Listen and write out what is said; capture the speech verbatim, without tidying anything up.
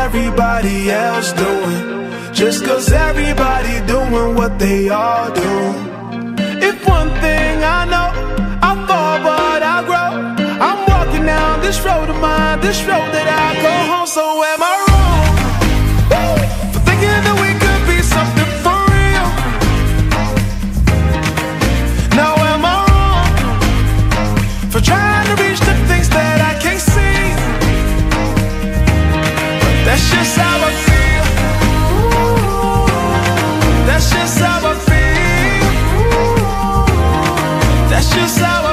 everybody else doing, just cause everybody doing what they all do. If one thing I know, I fall but I grow. I'm walking down this road of mine, this road that I go home. So am I wrong for thinking that we could be something for real? Now am I wrong for trying to reach the things that I can't see? But that's just how I feel. That's just how I feel. That's just how I